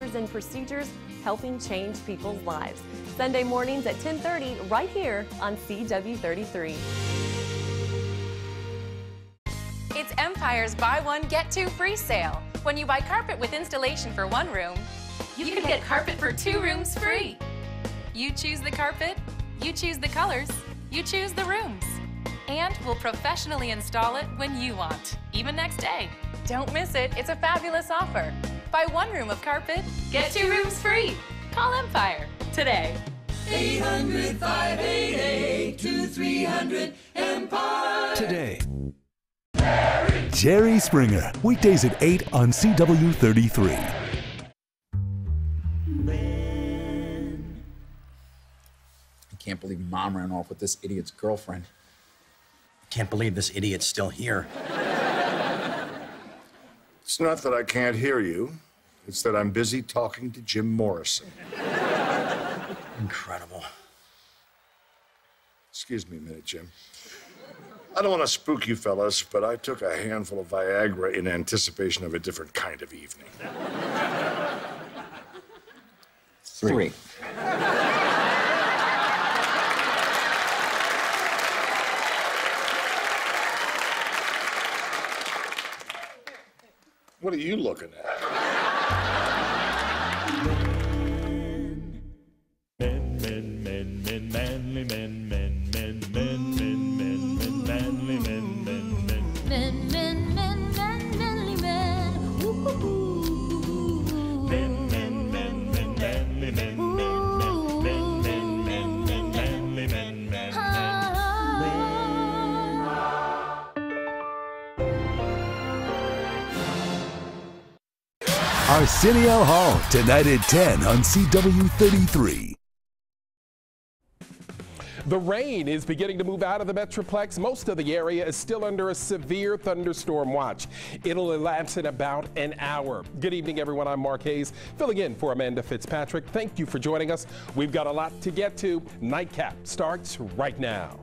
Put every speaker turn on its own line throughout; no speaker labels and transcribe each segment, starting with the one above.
processes and procedures helping change people's lives. Sunday mornings at 10:30 right here on CW33.
It's Empire's Buy One, Get Two free sale. When you buy carpet with installation for one room, you can get carpet for 2 rooms free. You choose the carpet, you choose the colors, you choose the rooms. And we'll professionally install it when you want, even next day. Don't miss it, it's a fabulous offer. Buy 1 room of carpet, get 2 rooms free. Call Empire today.
800-588-2300 Empire.
Today. Jerry Springer, weekdays at 8 on CW33.
I can't believe Mom ran off with this idiot's girlfriend.
I can't believe this idiot's still here.
It's not that I can't hear you. It's that I'm busy talking to Jim Morrison.
Incredible.
Excuse me a minute, Jim. I don't want to spook you fellas, but I took a handful of Viagra in anticipation of a different kind of evening.
3.
What are you looking at?
Arsenio Hall, tonight at 10 on CW33.
The rain is beginning to move out of the Metroplex. Most of the area is still under a severe thunderstorm watch. It'll elapse in about an hour. Good evening, everyone. I'm Mark Hayes, filling in for Amanda Fitzpatrick. Thank you for joining us. We've got a lot to get to. Nightcap starts right now.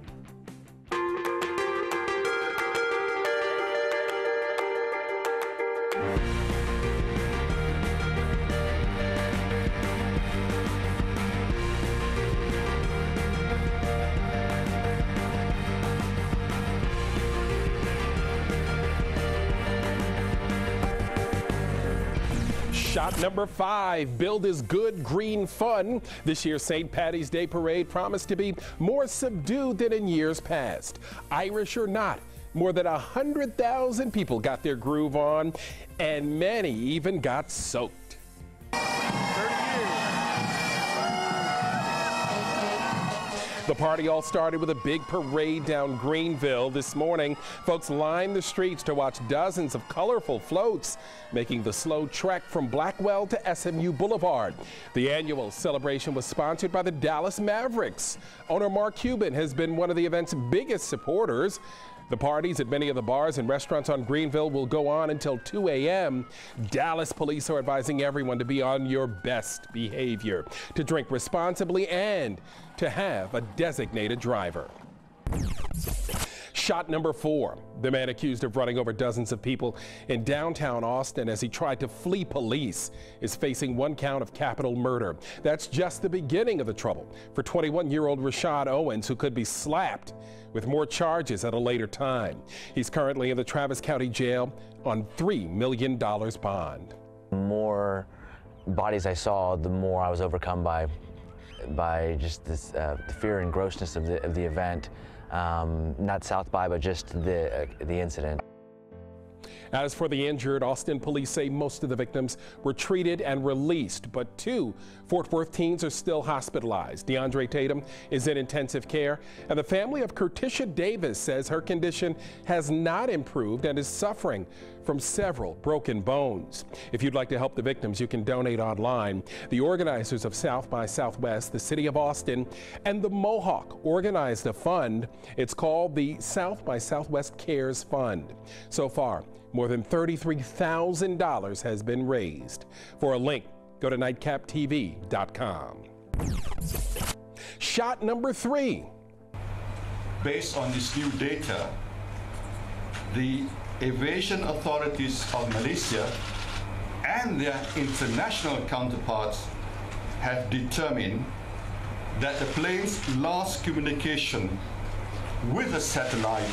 Shot number 5, billed as good green fun. This year's St. Paddy's Day parade promised to be more subdued than in years past. Irish or not, more than 100,000 people got their groove on, and many even got soaked. The party all started with a big parade down Greenville this morning. Folks lined the streets to watch dozens of colorful floats making the slow trek from Blackwell to SMU Boulevard. The annual celebration was sponsored by the Dallas Mavericks. Owner Mark Cuban has been one of the event's biggest supporters. The parties at many of the bars and restaurants on Greenville will go on until 2 a.m. Dallas police are advising everyone to be on your best behavior, to drink responsibly, and to have a designated driver. Shot number 4, the man accused of running over dozens of people in downtown Austin as he tried to flee police is facing 1 count of capital murder. That's just the beginning of the trouble for 21-year-old Rashad Owens, who could be slapped with more charges at a later time. He's currently in the Travis County Jail on $3 million bond.
The more bodies I saw, the more I was overcome by just this the fear and grossness of the event. Not South by, but just the incident.
As for the injured, Austin police say most of the victims were treated and released, but 2 Fort Worth teens are still hospitalized. DeAndre Tatum is in intensive care, and the family of Curtisha Davis says her condition has not improved and is suffering from several broken bones. If you'd like to help the victims, you can donate online. The organizers of South by Southwest, the City of Austin, and the Mohawk organized a fund. It's called the South by Southwest Cares Fund. So far, more than $33,000 has been raised. For a link, go to nightcaptv.com. Shot number 3.
Based on this new data, the aviation authorities of Malaysia and their international counterparts have determined that the plane's last communication with a satellite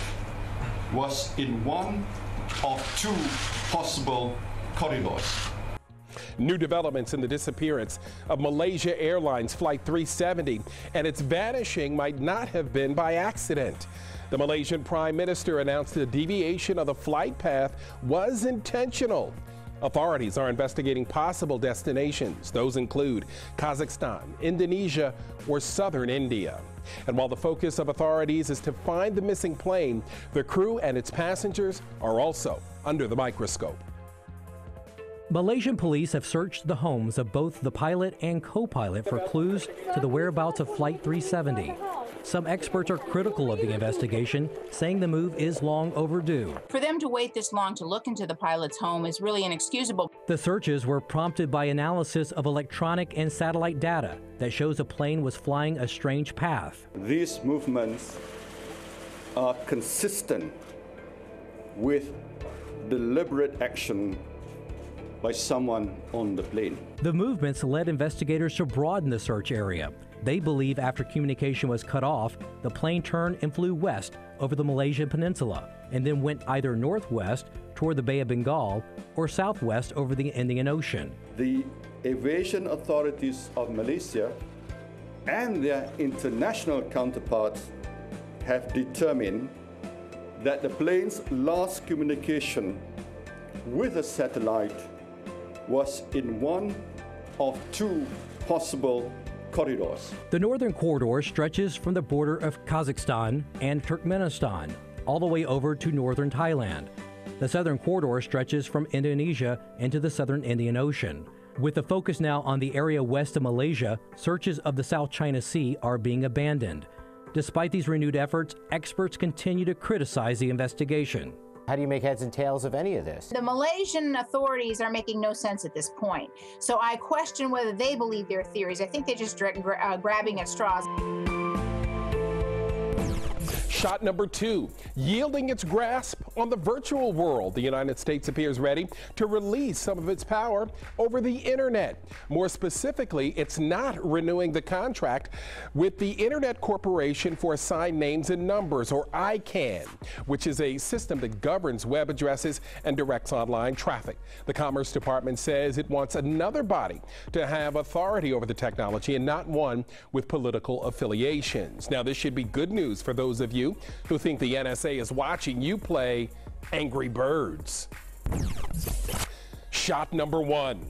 was in one of two possible corridors.
New developments in the disappearance of Malaysia Airlines Flight 370 and its vanishing might not have been by accident. The Malaysian Prime Minister announced the deviation of the flight path was intentional. Authorities are investigating possible destinations. Those include Kazakhstan, Indonesia, or southern India. And while the focus of authorities is to find the missing plane, the crew and its passengers are also under the microscope.
Malaysian police have searched the homes of both the pilot and co-pilot for clues to the whereabouts of Flight 370. Some experts are critical of the investigation, saying the move is long overdue.
For them to wait this long to look into the pilot's home is really inexcusable.
The searches were prompted by analysis of electronic and satellite data that shows a plane was flying a strange path.
These movements are consistent with deliberate action by someone on the plane.
The movements led investigators to broaden the search area. They believe after communication was cut off, the plane turned and flew west over the Malaysian peninsula and then went either northwest toward the Bay of Bengal or southwest over the Indian Ocean.
The aviation authorities of Malaysia and their international counterparts have determined that the plane's last communication with a satellite was in one of two possible corridors.
The northern corridor stretches from the border of Kazakhstan and Turkmenistan all the way over to northern Thailand. The southern corridor stretches from Indonesia into the southern Indian Ocean. With the focus now on the area west of Malaysia, searches of the South China Sea are being abandoned. Despite these renewed efforts, experts continue to criticize the investigation.
How do you make heads and tails of any of this?
The Malaysian authorities are making no sense at this point. So I question whether they believe their theories. I think they're just grabbing at straws.
Shot number 2, yielding its grasp on the virtual world. The United States appears ready to release some of its power over the internet. More specifically, it's not renewing the contract with the Internet Corporation for Assigned Names and Numbers, or ICANN, which is a system that governs web addresses and directs online traffic. The Commerce Department says it wants another body to have authority over the technology and not one with political affiliations. Now, this should be good news for those of you who think the NSA is watching you play Angry Birds. Shot number 1.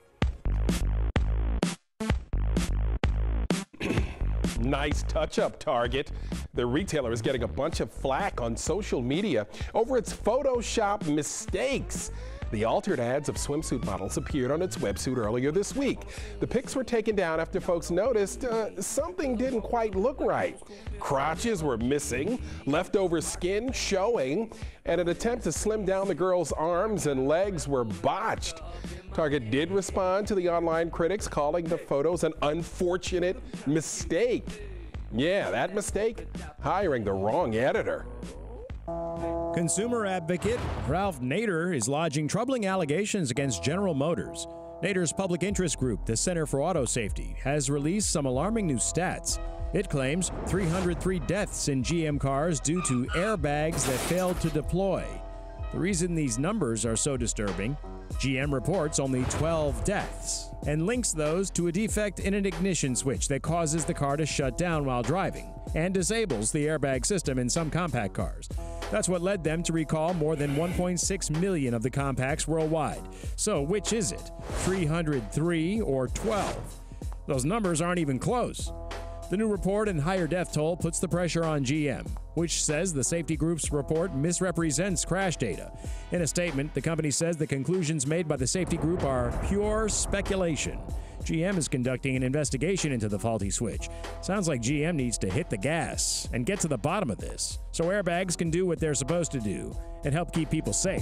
Nice touch-up, Target. The retailer is getting a bunch of flack on social media over its Photoshop mistakes. The altered ads of swimsuit models appeared on its website earlier this week. The pics were taken down after folks noticed something didn't quite look right. Crotches were missing, leftover skin showing, and an attempt to slim down the girl's arms and legs were botched. Target did respond to the online critics, calling the photos an unfortunate mistake. Yeah, that mistake? Hiring the wrong editor.
Consumer advocate Ralph Nader is lodging troubling allegations against General Motors. Nader's public interest group, the Center for Auto Safety, has released some alarming new stats. It claims 303 deaths in GM cars due to airbags that failed to deploy. The reason these numbers are so disturbing, GM reports only 12 deaths and links those to a defect in an ignition switch that causes the car to shut down while driving and disables the airbag system in some compact cars. That's what led them to recall more than 1.6 million of the compacts worldwide. So which is it, 303 or 12? Those numbers aren't even close. The new report and higher death toll puts the pressure on GM, which says the safety group's report misrepresents crash data. In a statement, the company says the conclusions made by the safety group are pure speculation. GM is conducting an investigation into the faulty switch. Sounds like GM needs to hit the gas and get to the bottom of this, so airbags can do what they're supposed to do and help keep people safe.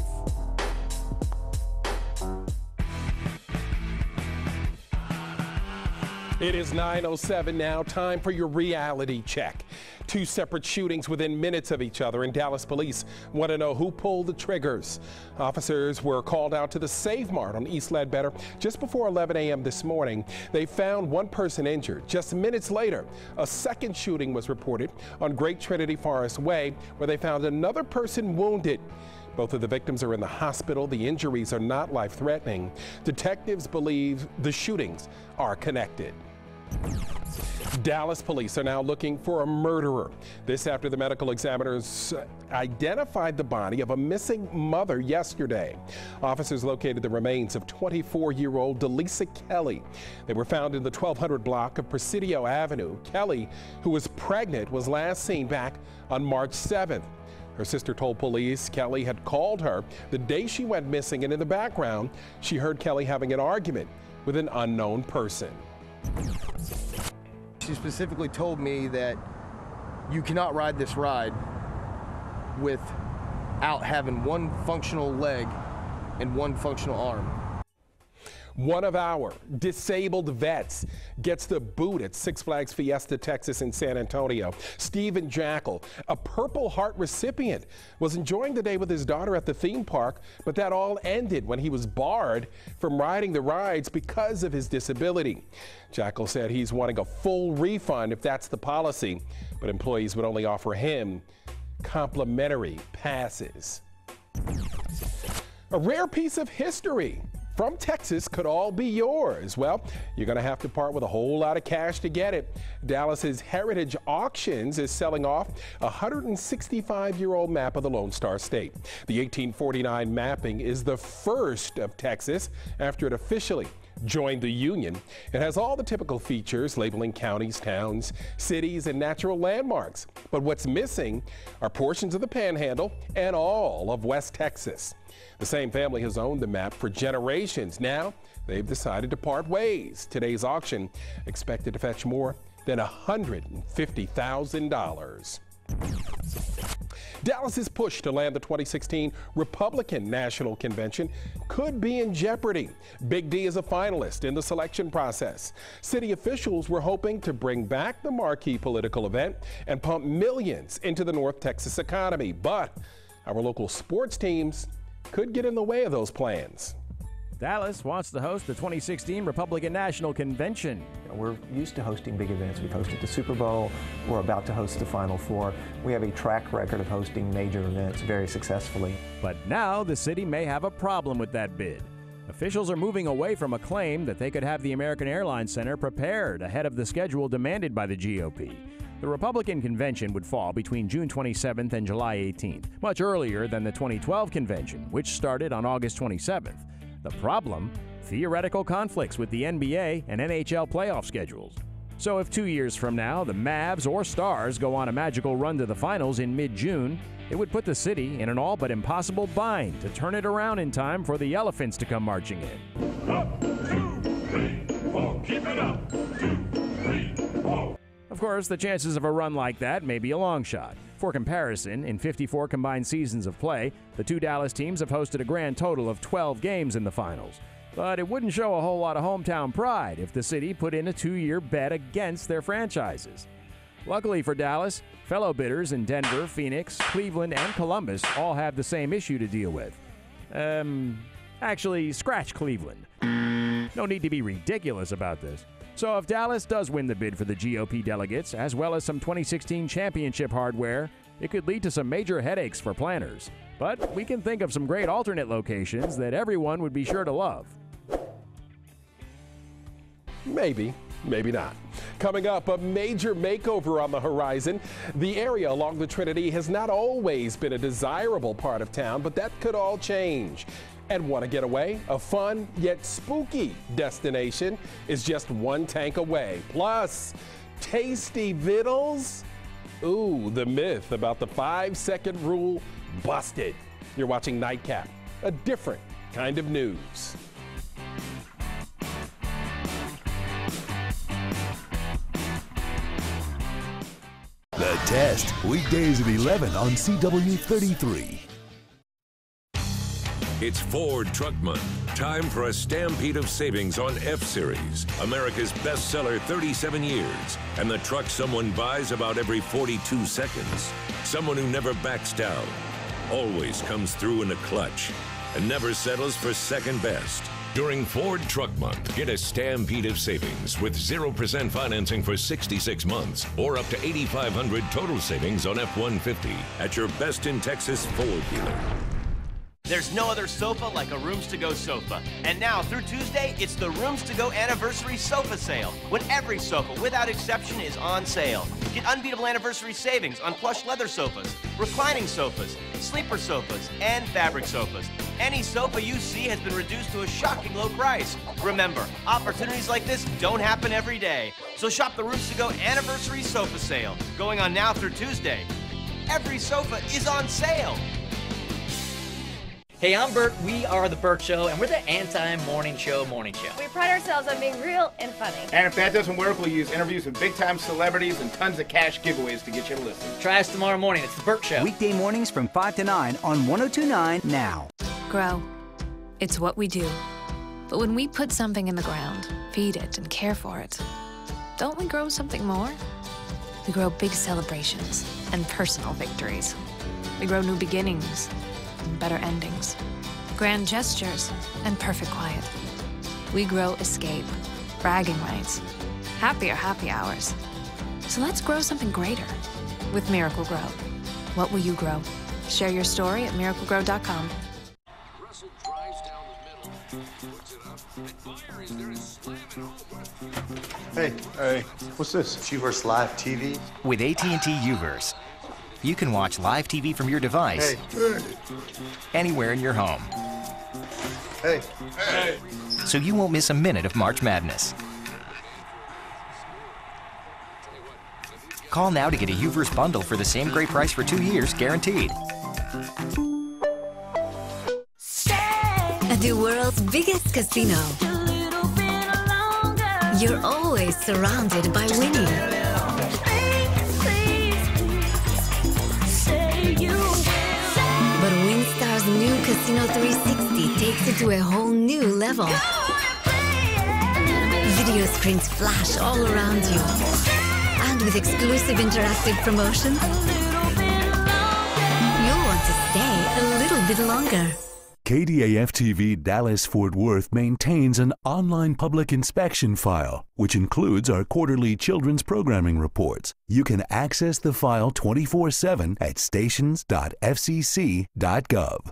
It is 9:07 now, time for your reality check. Two separate shootings within minutes of each other, and Dallas police want to know who pulled the triggers. Officers were called out to the Save Mart on East Ledbetter just before 11 a.m. this morning. They found one person injured. Just minutes later, a second shooting was reported on Great Trinity Forest Way, where they found another person wounded. Both of the victims are in the hospital. The injuries are not life-threatening. Detectives believe the shootings are connected. Dallas police are now looking for a murderer. This after the medical examiners identified the body of a missing mother yesterday. Officers located the remains of 24-year-old Delisa Kelly. They were found in the 1200 block of Presidio Avenue. Kelly, who was pregnant, was last seen back on March 7th. Her sister told police Kelly had called her the day she went missing, and in the background, she heard Kelly having an argument with an unknown person.
She specifically told me that you cannot ride this ride without having one functional leg and one functional arm.
One of our disabled vets gets the boot at Six Flags Fiesta Texas in San Antonio. Stephen Jackal, a Purple Heart recipient, was enjoying the day with his daughter at the theme park, but that all ended when he was barred from riding the rides because of his disability. Jackal said he's wanting a full refund if that's the policy, but employees would only offer him complimentary passes. A rare piece of history from Texas could all be yours. Well, you're going to have to part with a whole lot of cash to get it. Dallas's Heritage Auctions is selling off a 165-year-old map of the Lone Star State. The 1849 mapping is the first of Texas after it officially joined the Union. It has all the typical features, labeling counties, towns, cities, and natural landmarks. But what's missing are portions of the Panhandle and all of West Texas. The same family has owned the map for generations. Now, they've decided to part ways. Today's auction expected to fetch more than $150,000. Dallas's push to land the 2016 Republican National Convention could be in jeopardy. Big D is a finalist in the selection process. City officials were hoping to bring back the marquee political event and pump millions into the North Texas economy, but our local sports teams could get in the way of those plans.
Dallas wants to host the 2016 Republican National Convention.
We're used to hosting big events. We've hosted the Super Bowl. We're about to host the Final Four. We have a track record of hosting major events very successfully.
But now the city may have a problem with that bid. Officials are moving away from a claim that they could have the American Airlines Center prepared ahead of the schedule demanded by the GOP. The Republican convention would fall between June 27th and July 18th, much earlier than the 2012 convention, which started on August 27th. The problem? Theoretical conflicts with the NBA and NHL playoff schedules. So if 2 years from now the Mavs or Stars go on a magical run to the finals in mid-June, it would put the city in an all but impossible bind to turn it around in time for the Elephants to come marching in.
1, 2, 3, 4, keep it up. 2, 3, 4.
Of course, the chances of a run like that may be a long shot. For comparison, in 54 combined seasons of play, the two Dallas teams have hosted a grand total of 12 games in the finals. But it wouldn't show a whole lot of hometown pride if the city put in a 2-year bet against their franchises. Luckily for Dallas, fellow bidders in Denver, Phoenix, Cleveland, and Columbus all have the same issue to deal with. Actually, scratch Cleveland. No need to be ridiculous about this. So if Dallas does win the bid for the GOP delegates, as well as some 2016 championship hardware, it could lead to some major headaches for planners. But we can think of some great alternate locations that everyone would be sure to love.
Maybe, maybe not. Coming up, a major makeover on the horizon. The area along the Trinity has not always been a desirable part of town, but that could all change. And want to get away? A fun yet spooky destination is just one tank away. Plus, tasty vittles? Ooh, the myth about the 5-second rule busted. You're watching Nightcap, a different kind of news.
The Test, weekdays at 11 on CW33.
It's Ford Truck Month. Time for a stampede of savings on F-Series, America's bestseller 37 years, and the truck someone buys about every 42 seconds. Someone who never backs down, always comes through in the clutch, and never settles for second best. During Ford Truck Month, get a stampede of savings with 0% financing for 66 months or up to $8,500 total savings on F-150 at your Best in Texas Ford dealer.
There's no other sofa like a Rooms To Go sofa. And now through Tuesday, it's the Rooms To Go Anniversary Sofa Sale, when every sofa, without exception, is on sale. Get unbeatable anniversary savings on plush leather sofas, reclining sofas, sleeper sofas, and fabric sofas. Any sofa you see has been reduced to a shocking low price. Remember, opportunities like this don't happen every day. So shop the Rooms To Go Anniversary Sofa Sale, going on now through Tuesday. Every sofa is on sale.
Hey, I'm Bert. We are The Bert Show, and we're the anti-morning show morning show.
We pride ourselves on being real and funny.
And if that doesn't work, we'll use interviews with big-time celebrities and tons of cash giveaways to get you to listen.
Try us tomorrow morning. It's The Bert Show.
Weekday mornings from 5 to 9 on 102.9 Now.
Grow. It's what we do. But when we put something in the ground, feed it, and care for it, don't we grow something more? We grow big celebrations and personal victories. We grow new beginnings and better endings, grand gestures and perfect quiet. We grow escape, bragging rights, happier happy hours. So let's grow something greater with Miracle-Gro. What will you grow? Share your story at miraclegrow.com.
Hey, what's this? Uverse Live TV?
With AT&T Uverse, you can watch live TV from your device anywhere in your home.
Hey.
So you won't miss a minute of March Madness. Call now to get a Uverse bundle for the same great price for 2 years, guaranteed.
At the world's biggest casino, you're always surrounded by winning. But WinStar's new Casino 360 takes it to a whole new level. Video screens flash all around you. And with exclusive interactive promotions, you'll want to stay a little bit longer.
KDAF-TV Dallas-Fort Worth maintains an online public inspection file, which includes our quarterly children's programming reports. You can access the file 24/7 at stations.fcc.gov.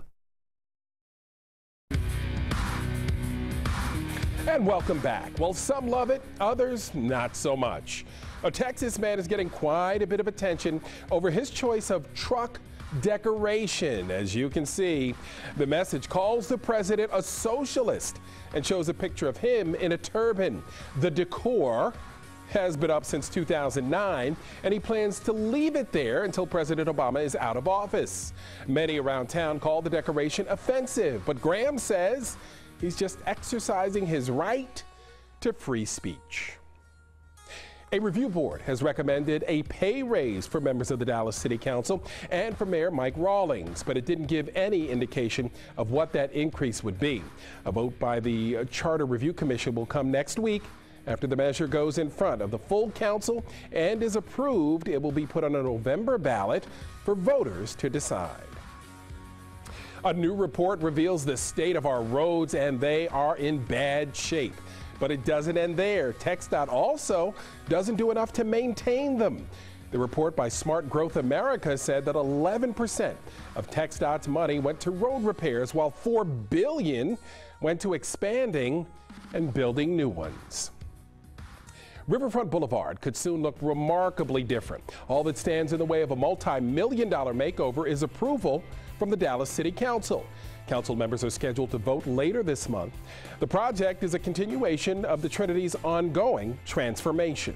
And welcome back. Well, some love it, others not so much. A Texas man is getting quite a bit of attention over his choice of truck decoration. As you can see, the message calls the president a socialist and shows a picture of him in a turban. The decor has been up since 2009, and he plans to leave it there until President Obama is out of office. Many around town call the decoration offensive, but Graham says he's just exercising his right to free speech. A review board has recommended a pay raise for members of the Dallas City Council and for Mayor Mike Rawlings, but it didn't give any indication of what that increase would be. A vote by the Charter Review Commission will come next week. After the measure goes in front of the full council and is approved, it will be put on a November ballot for voters to decide. A new report reveals the state of our roads, and they are in bad shape. But it doesn't end there. TxDOT also doesn't do enough to maintain them. The report by Smart Growth America said that 11% of TxDOT's money went to road repairs, while $4 billion went to expanding and building new ones. Riverfront Boulevard could soon look remarkably different. All that stands in the way of a multi-million-dollar makeover is approval from the Dallas City Council. Council members are scheduled to vote later this month. The project is a continuation of the Trinity's ongoing transformation.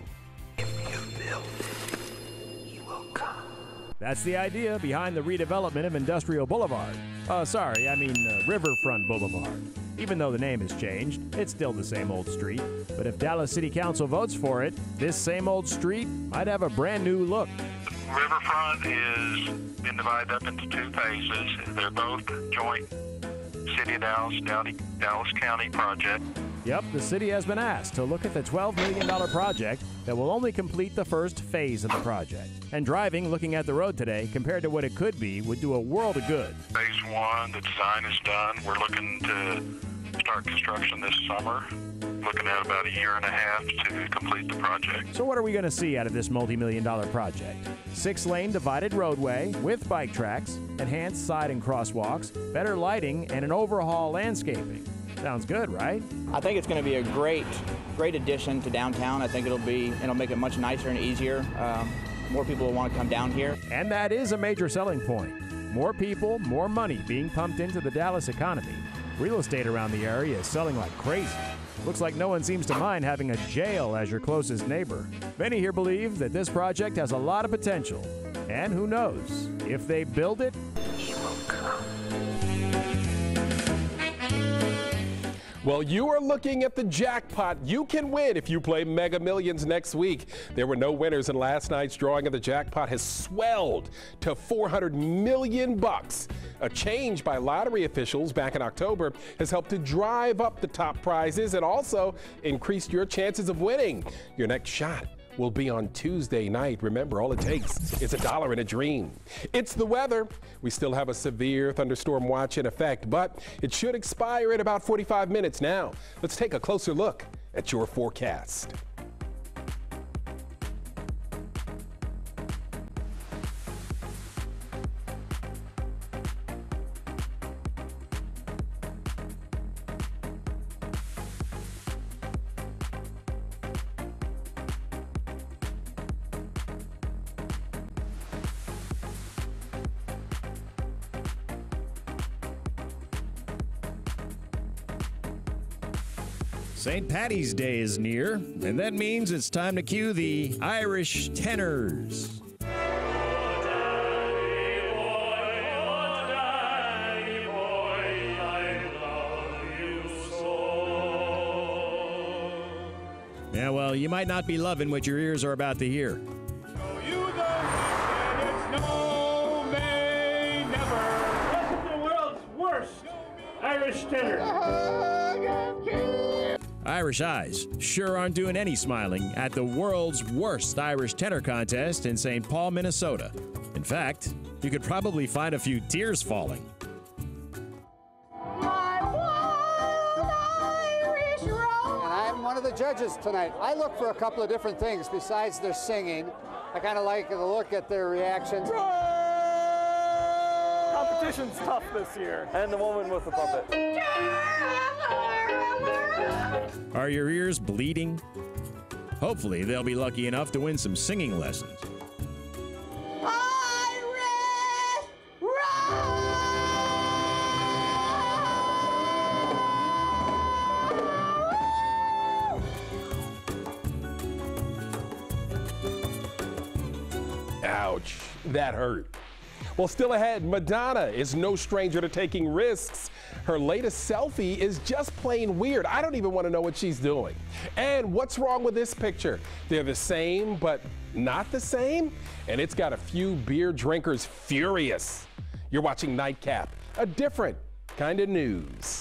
That's the idea behind the redevelopment of Industrial Boulevard. Riverfront Boulevard. Even though the name has changed, it's still the same old street. But if Dallas City Council votes for it, this same old street might have a brand new look.
Riverfront is been divided up into two phases. They're both joint
City of Dallas County project.
Yep, the city has been asked to look at the $12 million project that will only complete the first phase of the project. And driving, looking at the road today, compared to what it could be, would do a world of good.
Phase 1, the design is done. We're looking to start construction this summer. Looking at about a year and a half to complete the project.
So what are we going to see out of this multi-million-dollar project? 6-lane divided roadway with bike tracks, enhanced side and crosswalks, better lighting, and an overhaul landscaping. Sounds good, right?
I think it's going to be a great addition to downtown. I think it'll make it much nicer and easier. More people will want to come down here.
And that is a major selling point. More people, more money being pumped into the Dallas economy. Real estate around the area is selling like crazy. Looks like no one seems to mind having a jail as your closest neighbor. Many here believe that this project has a lot of potential. And who knows, if they build it,
Well, you are looking at the jackpot you can win if you play Mega Millions next week. There were no winners in last night's drawing, and the jackpot has swelled to $400 million. A change by lottery officials back in October has helped to drive up the top prizes and also increased your chances of winning. Your next shot will be on Tuesday night. Remember, all it takes is $1 in a dream. It's the weather. We still have a severe thunderstorm watch in effect, but it should expire in about 45 minutes now. Let's take a closer look at your forecast.
St. Paddy's Day is near, and that means it's time to cue the Irish tenors. Yeah, well, you might not be loving what your ears are about to hear.
The world's worst Irish tenor.
Irish Eyes sure aren't doing any smiling at the world's worst Irish tenor contest in St. Paul, Minnesota. In fact, you could probably find a few tears falling.
And I'm one of the judges tonight. I look for a couple of different things besides their singing. I kind of like to look at their reactions.
Competition's tough this year. And the woman with the puppet.
Are your ears bleeding? Hopefully, they'll be lucky enough to win some singing lessons.
Ouch, that hurt. Well, still ahead, Madonna is no stranger to taking risks. Her latest selfie is just plain weird. I don't even want to know what she's doing. And what's wrong with this picture? They're the same, but not the same? And it's got a few beer drinkers furious. You're watching Nightcap, a different kind of news.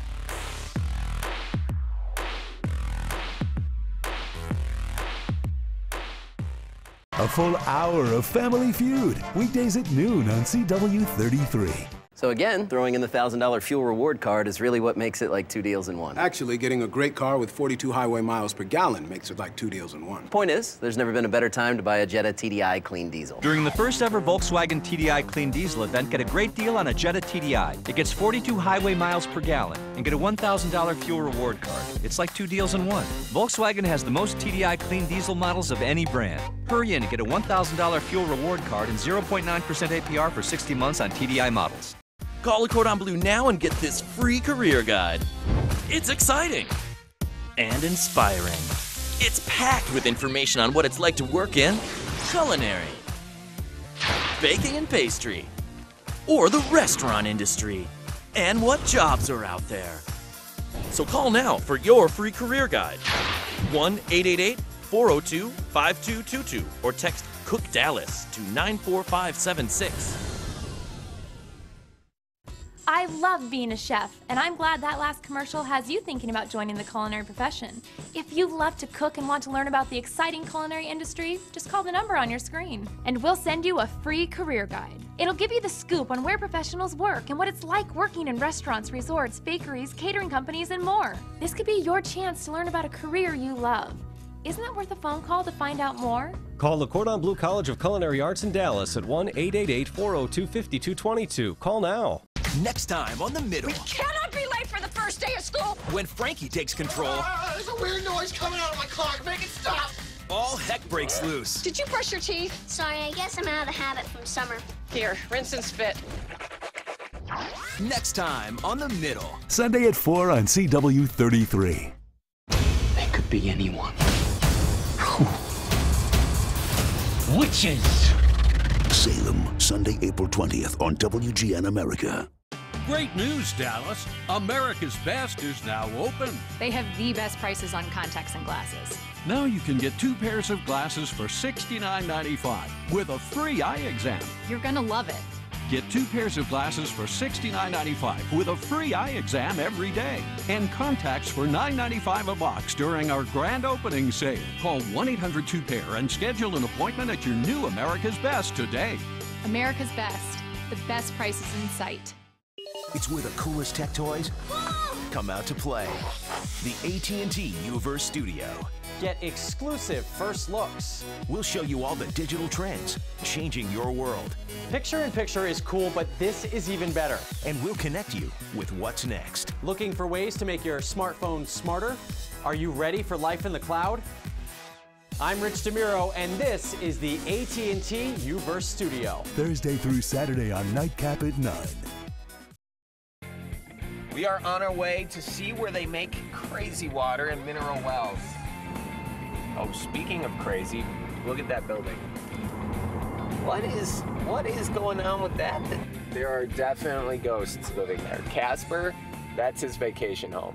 A full hour of Family Feud, weekdays at noon on CW33.
So again, throwing in the $1,000 fuel reward card is really what makes it like 2 deals in one.
Actually, getting a great car with 42 highway miles per gallon makes it like 2 deals in one.
Point is, there's never been a better time to buy a Jetta TDI clean diesel.
During the first ever Volkswagen TDI clean diesel event, get a great deal on a Jetta TDI. It gets 42 highway miles per gallon and get a $1,000 fuel reward card. It's like 2 deals in one. Volkswagen has the most TDI clean diesel models of any brand. Hurry in and get a $1,000 fuel reward card and 0.9% APR for 60 months on TDI models.
Call a Cordon Bleu now and get this free career guide. It's exciting and inspiring. It's packed with information on what it's like to work in culinary, baking and pastry, or the restaurant industry, and what jobs are out there. So call now for your free career guide. 1-888-402-5222 or text Cook Dallas to 94576.
I love being a chef, and I'm glad that last commercial has you thinking about joining the culinary profession. If you love to cook and want to learn about the exciting culinary industry, just call the number on your screen, and we'll send you a free career guide. It'll give you the scoop on where professionals work and what it's like working in restaurants, resorts, bakeries, catering companies, and more. This could be your chance to learn about a career you love. Isn't it worth a phone call to find out more?
Call the Cordon Bleu College of Culinary Arts in Dallas at 1-888-402-5222. Call now.
Next time on The Middle.
We cannot be late for the first day of school!
When Frankie takes control.
There's a weird noise coming out of my car. Make it stop!
All heck breaks loose.
Did you brush your teeth?
Sorry, I guess I'm out of the habit from summer.
Here, rinse and spit.
Next time on The Middle.
Sunday at 4 on CW 33.
They could be anyone. Witches!
Salem, Sunday, April 20th on WGN America.
Great news, Dallas. America's Best is now open.
They have the best prices on contacts and glasses.
Now you can get 2 pairs of glasses for $69.95 with a free eye exam.
You're gonna love it.
Get 2 pairs of glasses for $69.95 with a free eye exam every day. And contacts for $9.95 a box during our grand opening sale. Call 1-800-2PAIR and schedule an appointment at your new America's Best today.
America's Best. The best prices in sight.
It's where the coolest tech toys come out to play. The AT&T Uverse Studio.
Get exclusive first looks.
We'll show you all the digital trends changing your world.
Picture-in-picture is cool, but this is even better.
And we'll connect you with what's next.
Looking for ways to make your smartphone smarter? Are you ready for life in the cloud? I'm Rich DeMuro, and this is the AT&T Uverse Studio.
Thursday through Saturday on Nightcap at 9.
We are on our way to see where they make crazy water and mineral wells. Oh, speaking of crazy, look at that building. What is going on with that? There are definitely ghosts living there. Casper, that's his vacation home.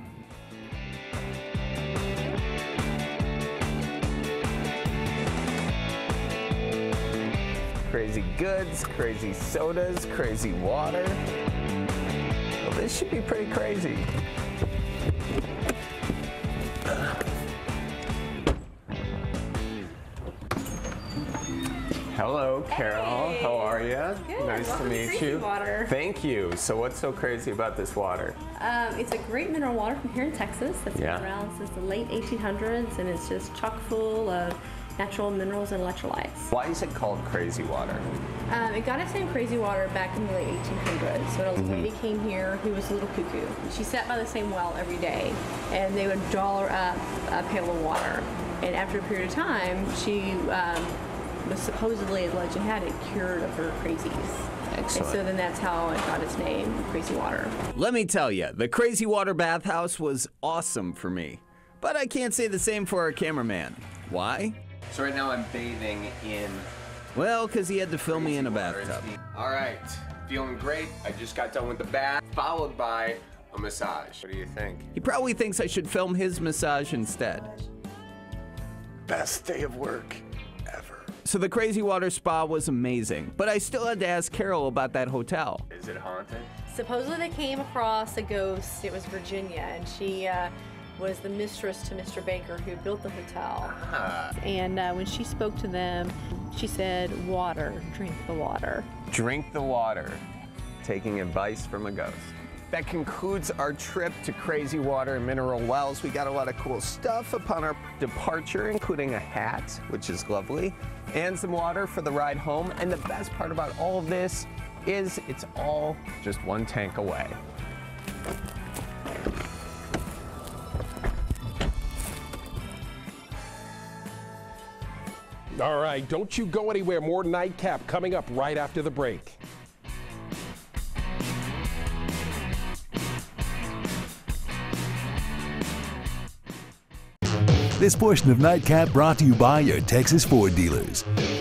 Crazy goods, crazy sodas, crazy water. Well, this should be pretty crazy. Hello, Carol.
Hey.
How are you?
Good.
Nice
Welcome
to meet
Crazy
you.
Water.
Thank you. So what's so crazy about this water?
It's a great mineral water from here in Texas that's been around since the late 1800s, and it's just chock full of natural minerals and electrolytes.
Why is it called crazy water?
It got its name Crazy Water back in the late 1800s. When a lady came here who was a little cuckoo. She sat by the same well every day, and they would dollar up a pail of water. And after a period of time, she was supposedly, as legend had it, cured of her crazies.
Excellent.
And so then that's how it got its name, Crazy Water.
Let me tell you, the Crazy Water bathhouse was awesome for me. But I can't say the same for our cameraman. Why?
So right now I'm bathing in...
Well, because he had to film me in a bathtub.
All right, feeling great. I just got done with the bath, followed by a massage. What do you think?
He probably thinks I should film his massage instead.
Best day of work ever.
So the Crazy Water Spa was amazing, but I still had to ask Carol about that hotel.
Is it haunted?
Supposedly they came across a ghost. It was Virginia, and she was the mistress to Mr. Baker, who built the hotel. And when she spoke to them, she said, water, drink the water.
Drink the water. Taking advice from a ghost. That concludes our trip to Crazy Water and Mineral Wells. We got a lot of cool stuff upon our departure, including a hat, which is lovely, and some water for the ride home. And the best part about all of this is it's all just one tank away.
All right, don't you go anywhere. More Nightcap coming up right after the break.
This portion of Nightcap brought to you by your Texas Ford dealers.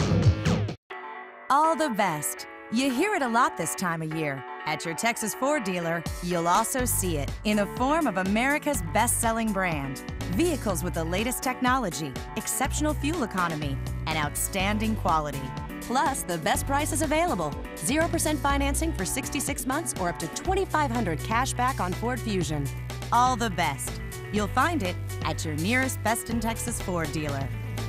All the best. You hear it a lot this time of year. At your Texas Ford dealer, you'll also see it in the form of America's best-selling brand. Vehicles with the latest technology, exceptional fuel economy, and outstanding quality. Plus, the best prices available. 0% financing for 66 months or up to $2,500 cash back on Ford Fusion. All the best. You'll find it at your nearest Best in Texas Ford dealer.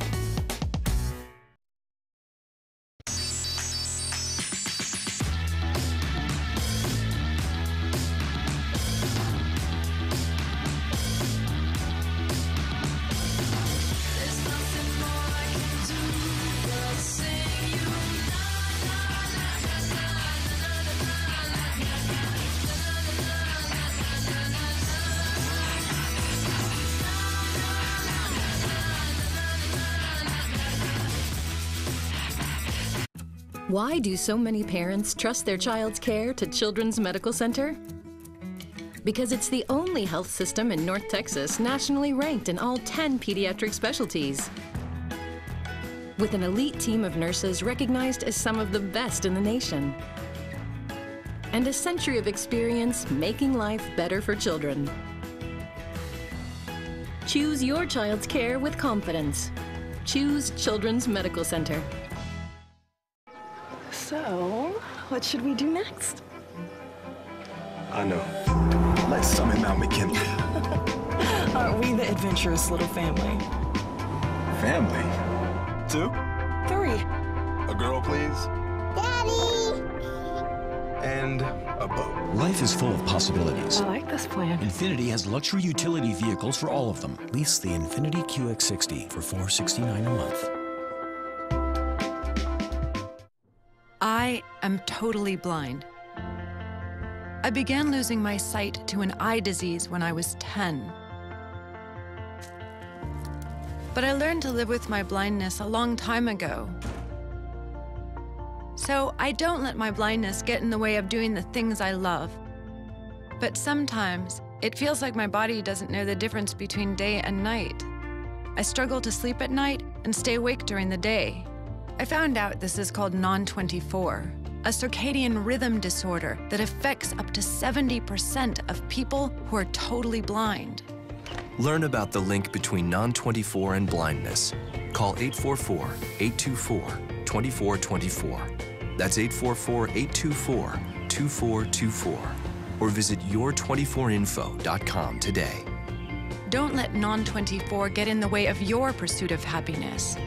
Why do so many parents trust their child's care to Children's Medical Center? Because it's the only health system in North Texas nationally ranked in all 10 pediatric specialties. With an elite team of nurses recognized as some of the best in the nation. And a century of experience making life better for children. Choose your child's care with confidence. Choose Children's Medical Center.
So, what should we do next?
I know. Let's summon Mount McKinley.
Aren't we the adventurous little family?
Family? 2?
3.
A girl, please.
Daddy!
And a boat.
Life is full of possibilities.
I like this plan.
Infiniti has luxury utility vehicles for all of them. Lease the Infiniti QX60 for $469 a month.
I am totally blind. I began losing my sight to an eye disease when I was 10. But I learned to live with my blindness a long time ago. So I don't let my blindness get in the way of doing the things I love. But sometimes it feels like my body doesn't know the difference between day and night. I struggle to sleep at night and stay awake during the day. I found out this is called non-24, a circadian rhythm disorder that affects up to 70% of people who are totally blind.
Learn about the link between non-24 and blindness. Call 844-824-2424. That's 844-824-2424. Or visit your24info.com today.
Don't let non-24 get in the way of your pursuit of happiness.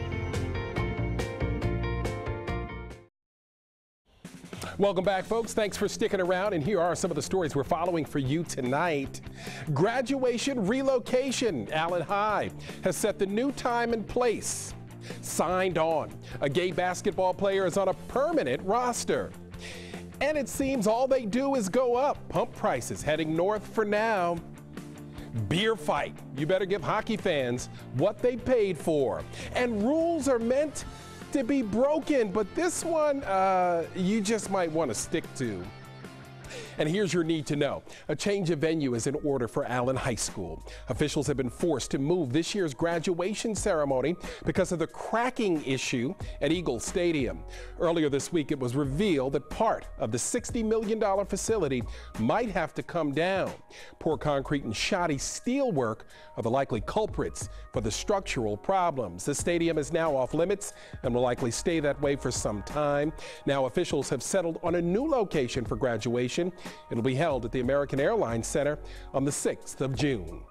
Welcome back, folks. Thanks for sticking around, and here are some of the stories we're following for you tonight. Graduation relocation. Allen High has set the new time and place. Signed on. A gay basketball player is on a permanent roster. And it seems all they do is go up. Pump prices heading north for now. Beer fight. You better give hockey fans what they paid for. And rules are meant to be broken, but this one you just might want to stick to. And here's your need to know. A change of venue is in order for Allen High School. Officials have been forced to move this year's graduation ceremony because of the cracking issue at Eagle Stadium. Earlier this week, it was revealed that part of the $60 million facility might have to come down. Poor concrete and shoddy steel work are the likely culprits for the structural problems. The stadium is now off limits and will likely stay that way for some time. Now officials have settled on a new location for graduation. It'll be held at the American Airlines Center on the 6th of June.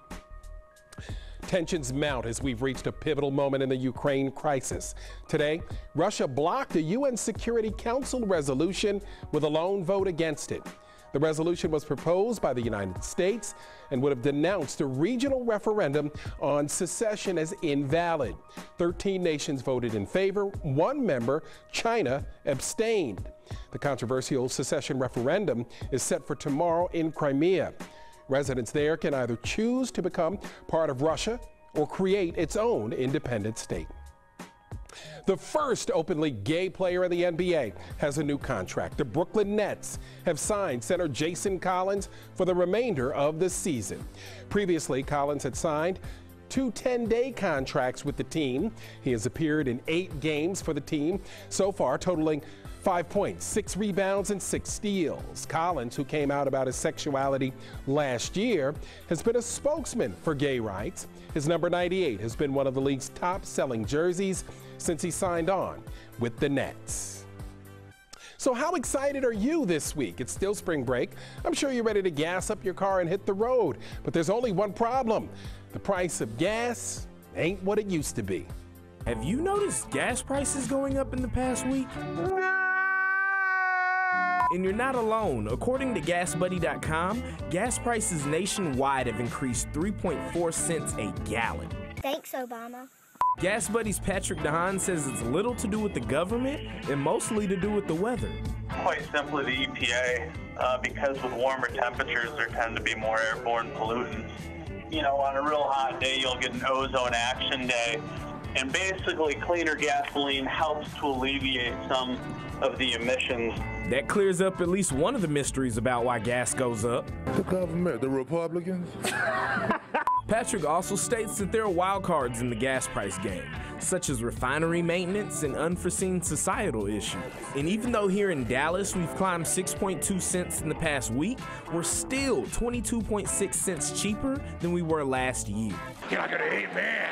Tensions mount as we've reached a pivotal moment in the Ukraine crisis. Today, Russia blocked a UN Security Council resolution with a lone vote against it. The resolution was proposed by the United States and would have denounced a regional referendum on secession as invalid. 13 nations voted in favor. One member, China, abstained. The controversial secession referendum is set for tomorrow in Crimea. Residents there can either choose to become part of Russia or create its own independent state. The first openly gay player in the NBA has a new contract. The Brooklyn Nets have signed center Jason Collins for the remainder of the season. Previously, Collins had signed 2 10-day contracts with the team. He has appeared in 8 games for the team so far, totaling 5 points, 6 rebounds, and 6 steals. Collins, who came out about his sexuality last year, has been a spokesman for gay rights. His number 98 has been one of the league's top-selling jerseys since he signed on with the Nets. So how excited are you this week? It's still spring break. I'm sure you're ready to gas up your car and hit the road. But there's only one problem. The price of gas ain't what it used to be.
Have you noticed gas prices going up in the past week? And you're not alone. According to GasBuddy.com, gas prices nationwide have increased 3.4 cents a gallon.
Thanks, Obama.
Gas Buddy's Patrick DeHaan says it's little to do with the government and mostly to do with the weather.
Quite simply the EPA, because with warmer temperatures there tend to be more airborne pollutants. You know, on a real hot day you'll get an ozone action day, and basically cleaner gasoline helps to alleviate some of the emissions.
That clears up at least one of the mysteries about why gas goes up.
The government, the Republicans.
Patrick also states that there are wild cards in the gas price game, such as refinery maintenance and unforeseen societal issues. And even though here in Dallas we've climbed 6.2 cents in the past week, we're still 22.6 cents cheaper than we were last year.
Can I get an amen?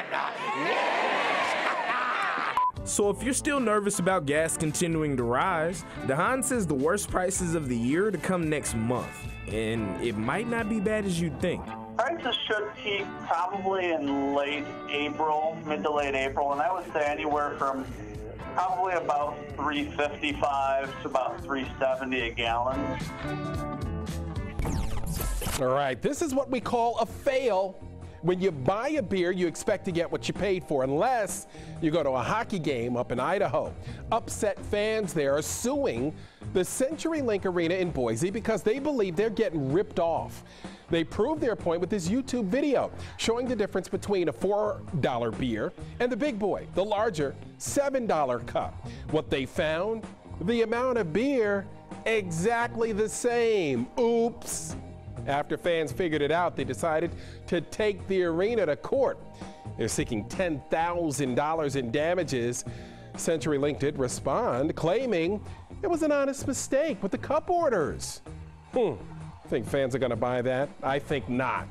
So if you're still nervous about gas continuing to rise, DeHaan says the worst prices of the year to come next month, and it might not be bad as you'd think.
Prices should peak probably in late April, mid to late April, and I would say anywhere from probably about $3.55 to about $3.70 a gallon.
All right, this is what we call a fail. When you buy a beer, you expect to get what you paid for, unless you go to a hockey game up in Idaho. Upset fans there are suing the CenturyLink Arena in Boise because they believe they're getting ripped off. They proved their point with this YouTube video showing the difference between a $4 beer and the big boy, the larger $7 cup. What they found? The amount of beer exactly the same. Oops. After fans figured it out, they decided to take the arena to court. They're seeking $10,000 in damages. CenturyLink did respond, claiming it was an honest mistake with the cup orders. Think fans are going to buy that? I think not.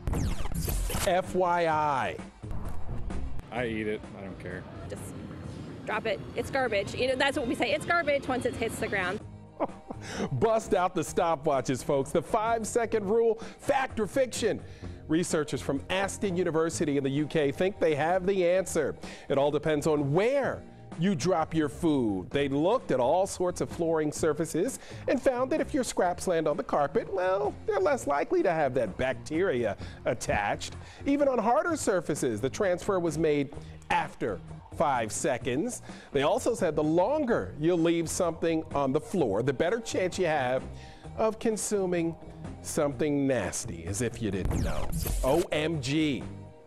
FYI.
I eat it. I don't care.
Just drop it. It's garbage. You know, that's what we say. It's garbage once it hits the ground.
Bust out the stopwatches, folks. The 5-second rule, fact or fiction? Researchers from Aston University in the UK think they have the answer. It all depends on where you drop your food. They looked at all sorts of flooring surfaces and found that if your scraps land on the carpet, well, they're less likely to have that bacteria attached. Even on harder surfaces, the transfer was made after 5 seconds. They also said the longer you leave something on the floor, the better chance you have of consuming something nasty, as if you didn't know. OMG.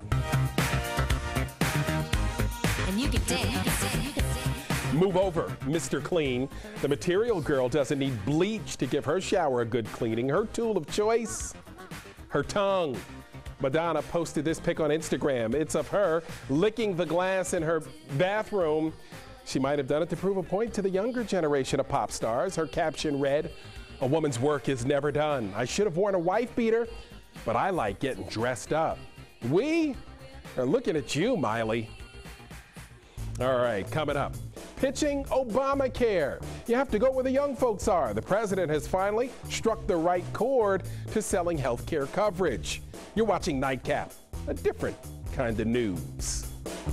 And you can dance.
Move over, Mr. Clean. The Material Girl doesn't need bleach to give her shower a good cleaning. Her tool of choice, her tongue. Madonna posted this pic on Instagram. It's of her licking the glass in her bathroom. She might have done it to prove a point to the younger generation of pop stars. Her caption read, "A woman's work is never done. I should have worn a wife beater, but I like getting dressed up." We are looking at you, Miley. All right, coming up. Pitching Obamacare. You have to go where the young folks are. The president has finally struck the right chord to selling health care coverage. You're watching Nightcap, a different kind of news.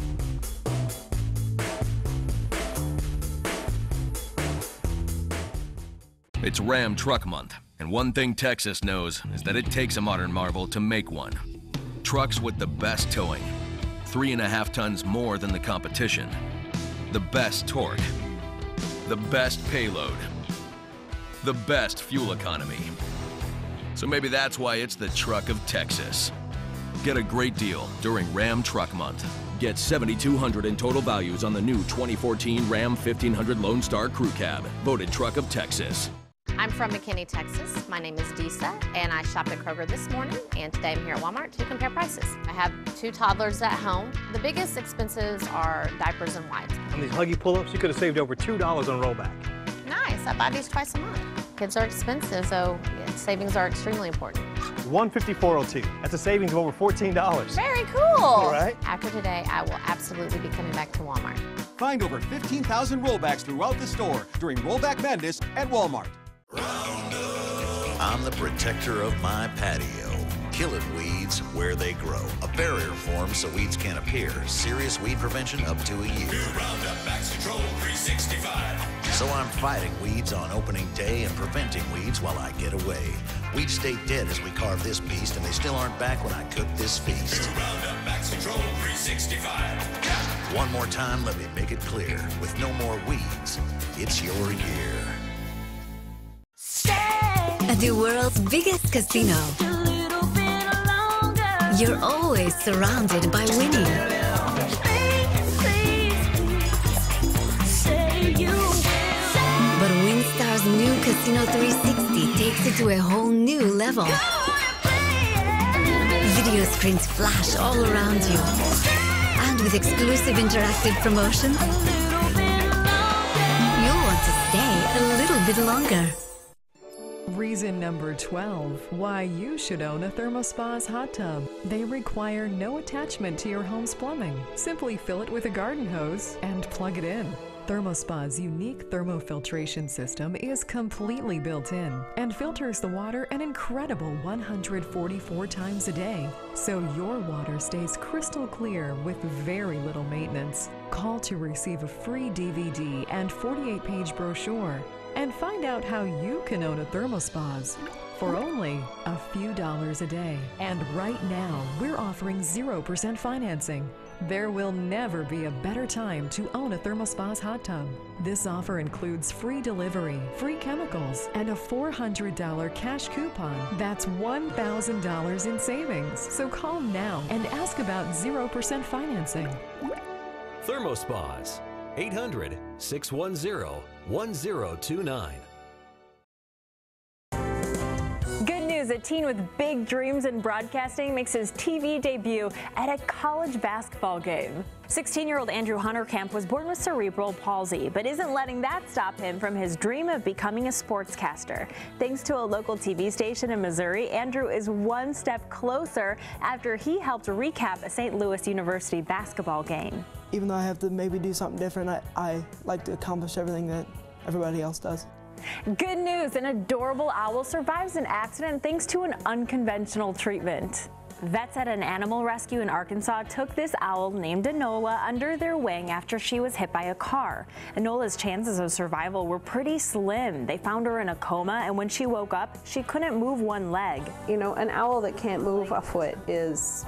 It's Ram Truck Month, and one thing Texas knows is that it takes a modern marvel to make one. Trucks with the best towing, 3.5 tons more than the competition, the best torque, the best payload, the best fuel economy. So maybe that's why it's the truck of Texas. Get a great deal during Ram Truck Month. Get $7,200 in total values on the new 2014 Ram 1500 Lone Star Crew Cab, voted truck of Texas.
I'm from McKinney, Texas. My name is Disa, and I shopped at Kroger this morning, and today I'm here at Walmart to compare prices. I have 2 toddlers at home. The biggest expenses are diapers and wipes.
On these Huggy pull-ups, you could have saved over $2 on rollback.
I buy these twice a month. Kids are expensive, so savings are extremely important.
$154.02. That's a savings of over $14.
Very cool.
All right.
After today, I will absolutely be coming back to Walmart.
Find over 15,000 rollbacks throughout the store during Rollback Madness at Walmart.
I'm the protector of my patio. Killing weeds where they grow. A barrier forms so weeds can't appear. Serious weed prevention up to a year.
New Roundup Max Control 365.
So I'm fighting weeds on opening day and preventing weeds while I get away. Weeds stay dead as we carve this beast, and they still aren't back when I cook this feast.
New Roundup Max Control 365.
One more time, let me make it clear. With no more weeds, it's your year.
At the world's biggest casino, you're always surrounded by winning. But WinStar's new Casino 360 takes it to a whole new level. Video screens flash all around you. And with exclusive interactive promotions, you'll want to stay a little bit longer.
Reason number 12 why you should own a ThermoSpa's hot tub. They require no attachment to your home's plumbing. Simply fill it with a garden hose and plug it in. ThermoSpa's unique thermofiltration system is completely built in and filters the water an incredible 144 times a day, so your water stays crystal clear with very little maintenance. Call to receive a free DVD and 48-page brochure and find out how you can own a ThermoSpa's for only a few dollars a day. And right now, we're offering 0% financing. There will never be a better time to own a ThermoSpa's hot tub. This offer includes free delivery, free chemicals, and a $400 cash coupon. That's $1,000 in savings. So call now and ask about 0% financing.
ThermoSpas, 800-610-1029.
Good news, a teen with big dreams in broadcasting makes his TV debut at a college basketball game. 16-year-old Andrew Hunterkamp was born with cerebral palsy, but isn't letting that stop him from his dream of becoming a sportscaster. Thanks to a local TV station in Missouri, Andrew is one step closer after he helped recap a St. Louis University basketball game.
Even though I have to maybe do something different, I like to accomplish everything that everybody else does.
Good news, an adorable owl survives an accident thanks to an unconventional treatment. Vets at an animal rescue in Arkansas took this owl named Enola under their wing after she was hit by a car. Enola's chances of survival were pretty slim. They found her in a coma, and when she woke up, she couldn't move one leg.
You know, an owl that can't move a foot is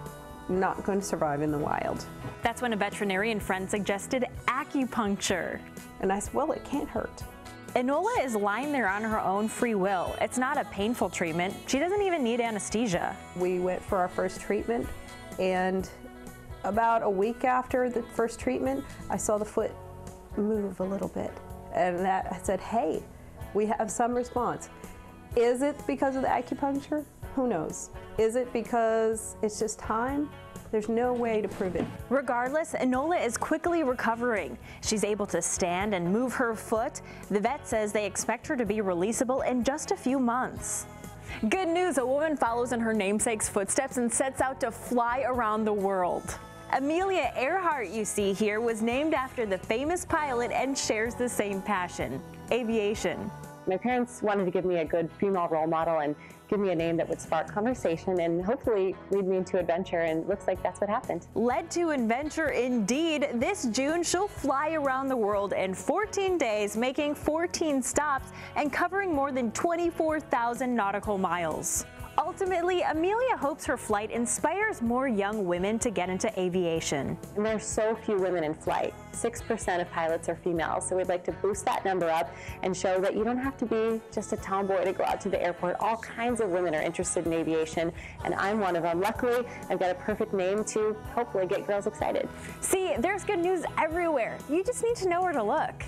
not going to survive in the wild.
That's when a veterinarian friend suggested acupuncture.
And I said, well, it can't hurt.
Enola is lying there on her own free will. It's not a painful treatment. She doesn't even need anesthesia.
We went for our first treatment, and about a week after the first treatment, I saw the foot move a little bit. And I said, hey, we have some response. Is it because of the acupuncture? Who knows? Is it because it's just time? There's no way to prove it.
Regardless, Enola is quickly recovering. She's able to stand and move her foot. The vet says they expect her to be releasable in just a few months. Good news, a woman follows in her namesake's footsteps and sets out to fly around the world. Amelia Earhart, you see here, was named after the famous pilot and shares the same passion, aviation.
My parents wanted to give me a good female role model and give me a name that would spark conversation and hopefully lead me into adventure, and looks like that's what happened.
Led to adventure indeed. This June, she'll fly around the world in 14 days, making 14 stops and covering more than 24,000 nautical miles. Ultimately, Amelia hopes her flight inspires more young women to get into aviation.
And there are so few women in flight. 6% of pilots are female, so we'd like to boost that number up and show that you don't have to be just a tomboy to go out to the airport. All kinds of women are interested in aviation, and I'm one of them. Luckily, I've got a perfect name to hopefully get girls excited.
See, there's good news everywhere. You just need to know where to look.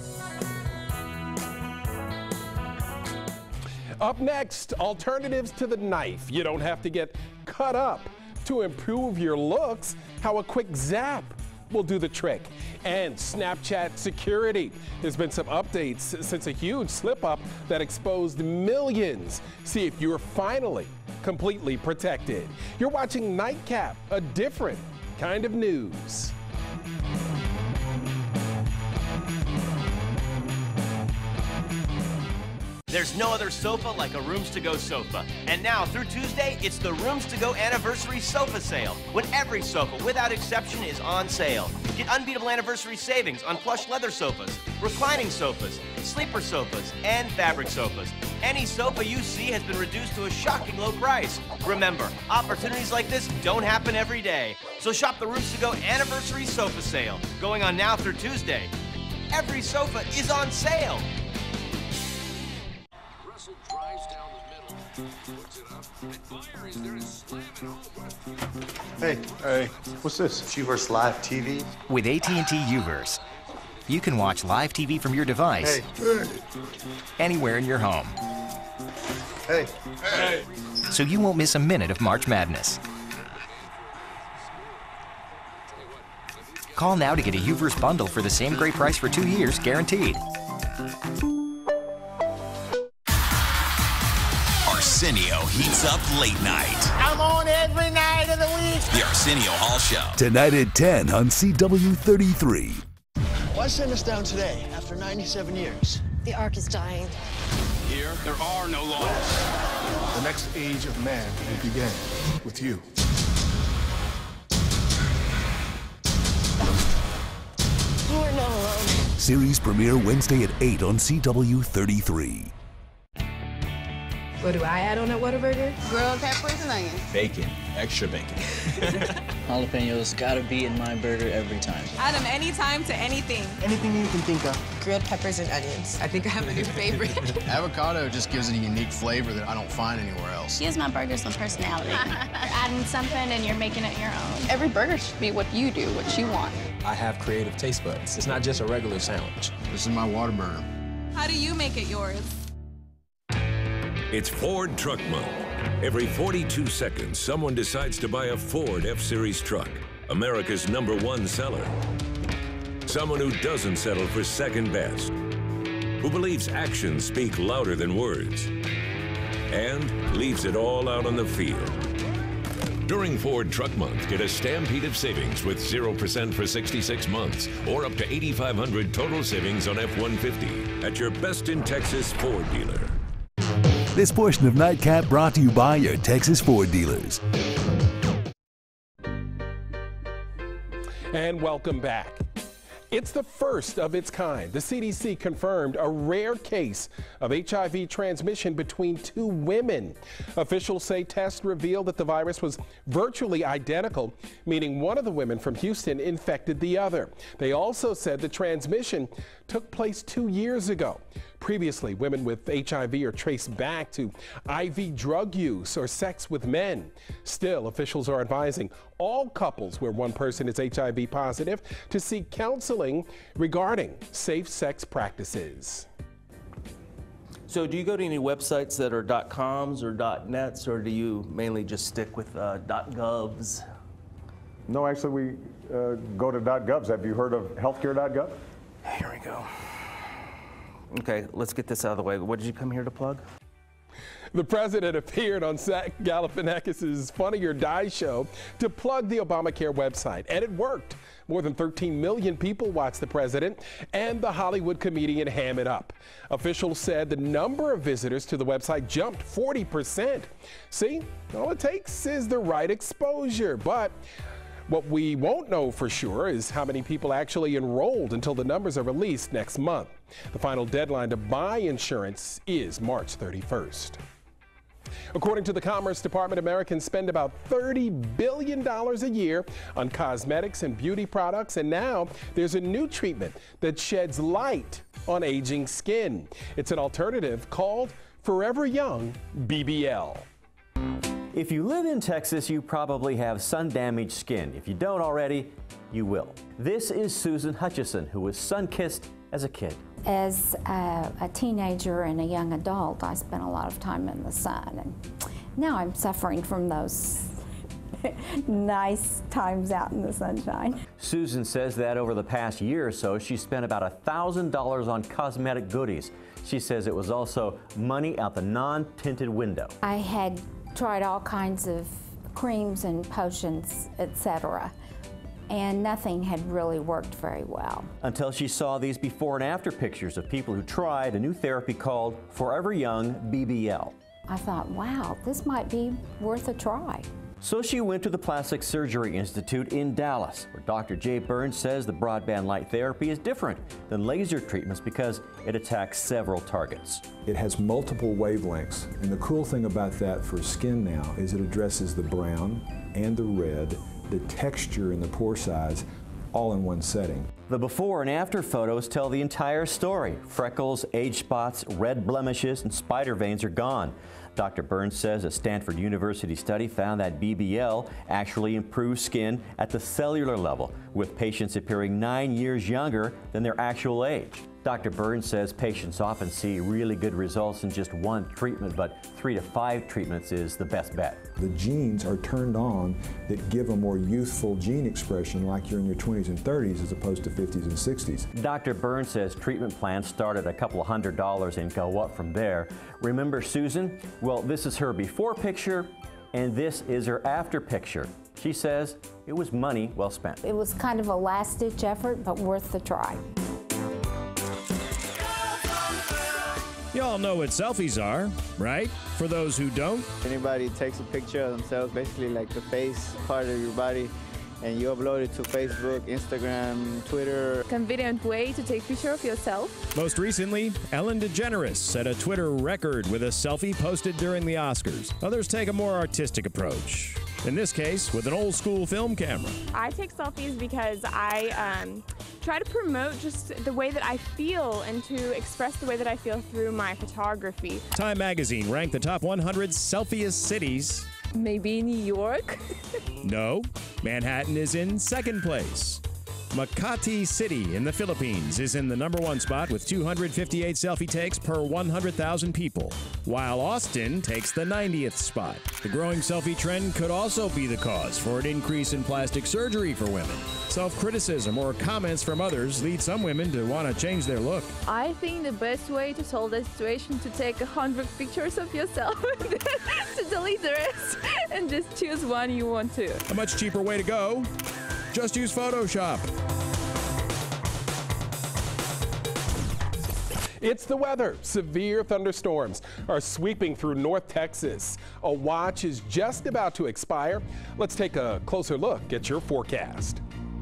Up next, alternatives to the knife. You don't have to get cut up to improve your looks. How a quick zap will do the trick. And Snapchat security. There's been some updates since a huge slip-up that exposed millions. See if you're finally completely protected. You're watching Nightcap, a different kind of news.
There's no other sofa like a Rooms To Go sofa. And now, through Tuesday, it's the Rooms To Go Anniversary Sofa Sale, when every sofa, without exception, is on sale. Get unbeatable anniversary savings on plush leather sofas, reclining sofas, sleeper sofas, and fabric sofas. Any sofa you see has been reduced to a shocking low price. Remember, opportunities like this don't happen every day. So shop the Rooms To Go Anniversary Sofa Sale, going on now through Tuesday. Every sofa is on sale.
Hey, what's this?
Uverse Live TV. With AT&T Uverse, you can watch live TV from your device anywhere in your home.
Hey.
So you won't miss a minute of March Madness. Call now to get a Uverse bundle for the same great price for 2 years, guaranteed.
Arsenio heats up late night.
I'm on every night of the week.
The Arsenio Hall Show.
Tonight at 10 on CW33.
Why send us down today after 97 years?
The Ark is dying.
Here, there are no laws.
The next age of man will begin with you.
You are not alone.
Series premiere Wednesday at 8 on CW33.
What do I add on that Whataburger?
Grilled peppers and onions.
Bacon. Extra bacon.
Jalapenos gotta be in my burger every time.
Add them anytime to anything.
Anything you can think of.
Grilled peppers and onions. I think I have a new favorite.
Avocado just gives it a unique flavor that I don't find anywhere else.
Gives my burger some personality. You're adding something and you're making it your own.
Every burger should be what you do, what you want.
I have creative taste buds. It's not just a regular sandwich. This is my Whataburger.
How do you make it yours?
It's Ford Truck Month. Every 42 seconds, someone decides to buy a Ford F-Series truck, America's #1 seller. Someone who doesn't settle for second best, who believes actions speak louder than words, and leaves it all out on the field. During Ford Truck Month, get a stampede of savings with 0% for 66 months, or up to $8,500 total savings on F-150 at your Best in Texas Ford dealer.
This portion of Nightcap brought to you by your Texas Ford dealers.
And welcome back. It's the first of its kind. The CDC confirmed a rare case of HIV transmission between 2 women. Officials say tests revealed that the virus was virtually identical, meaning one of the women from Houston infected the other. They also said the transmission took place 2 years ago. Previously, women with HIV are traced back to IV drug use or sex with men. Still, officials are advising all couples where one person is HIV positive to seek counseling regarding safe sex practices.
So do you go to any websites that are .coms or .nets, or do you mainly just stick with .govs?
No, actually, we go to .govs. Have you heard of healthcare.gov?
Here we go. Okay, let's get this out of the way. What did you come here to plug?
The president appeared on Zach Galifianakis' Funny or Die show to plug the Obamacare website, and it worked. More than 13 million people watched the president and the Hollywood comedian ham it up. Officials said the number of visitors to the website jumped 40%. See, all it takes is the right exposure, but what we won't know for sure is how many people actually enrolled until the numbers are released next month. The final deadline to buy insurance is March 31st. According to the Commerce Department, Americans spend about $30 billion a year on cosmetics and beauty products, and now there's a new treatment that sheds light on aging skin. It's an alternative called Forever Young BBL.
If you live in Texas, you probably have sun-damaged skin. If you don't already, you will. This is Susan Hutchison, who was sun-kissed as a kid.
As a teenager and a young adult, I spent a lot of time in the sun, and now I'm suffering from those nice times out in the sunshine.
Susan says that over the past year or so, she spent about $1,000 on cosmetic goodies. She says it was also money out the non-tinted window.
I had tried all kinds of creams and potions, etc., and nothing had really worked very well.
Until she saw these before and after pictures of people who tried a new therapy called Forever Young BBL.
I thought, wow, this might be worth a try.
So she went to the Plastic Surgery Institute in Dallas, where Dr. Jay Burns says the broadband light therapy is different than laser treatments because it attacks several targets.
It has multiple wavelengths, and the cool thing about that for skin now is it addresses the brown and the red, the texture and the pore size, all in one setting.
The before and after photos tell the entire story. Freckles, age spots, red blemishes, and spider veins are gone. Dr. Burns says a Stanford University study found that BBL actually improves skin at the cellular level, with patients appearing 9 years younger than their actual age. Dr. Burns says patients often see really good results in just one treatment, but 3 to 5 treatments is the best bet.
The genes are turned on that give a more youthful gene expression like you're in your 20s and 30s as opposed to 50s and 60s.
Dr. Burns says treatment plans start at a couple of $100 and go up from there. Remember Susan? Well, this is her before picture and this is her after picture. She says it was money well spent.
It was kind of a last-ditch effort, but worth the try.
You all know what selfies are, right? For those who don't.
Anybody takes a picture of themselves, basically like the face part of your body, and you upload it to Facebook, Instagram, Twitter.
Convenient way to take a picture of yourself.
Most recently, Ellen DeGeneres set a Twitter record with a selfie posted during the Oscars. Others take a more artistic approach. In this case, with an old school film camera.
I take selfies because I try to promote just the way that I feel and to express the way that I feel through my photography.
Time magazine ranked the top 100 selfiest cities.
Maybe New York?
No, Manhattan is in second place. Makati City in the Philippines is in the #1 spot with 258 selfie takes per 100,000 people, while Austin takes the 90th spot. The growing selfie trend could also be the cause for an increase in plastic surgery for women. Self-criticism or comments from others lead some women to want to change their look.
I think the best way to solve the situation is to take 100 pictures of yourself and then to delete the rest and just choose one you want to.
A much cheaper way to go. Just use Photoshop.
It's the weather. Severe thunderstorms are sweeping through North Texas. A watch is just about to expire. Let's take a closer look at your forecast.